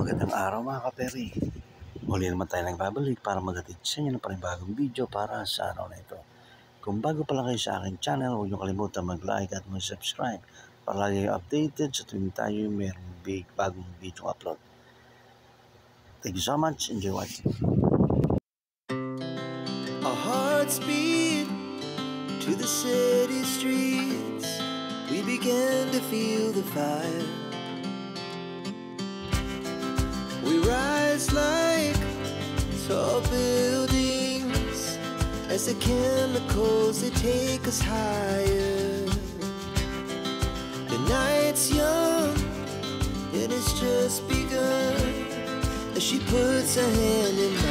Magandang araw mga kaperi. Muli naman tayo nagbabalik para maghatid sa inyo ng panibagong video para sa araw na ito. Kung bago pa lang kayo sa aking channel, huwag niyo kalimutan mag-like at mag-subscribe para lagi kayo updated sa tuwing tayo mayroong bagong video upload. Thank you so much. Enjoy watching. Our hearts beat to the city streets. We began to feel the fire. We rise like tall buildings as the chemicals they take us higher. The night's young, it has just begun as she puts her hand in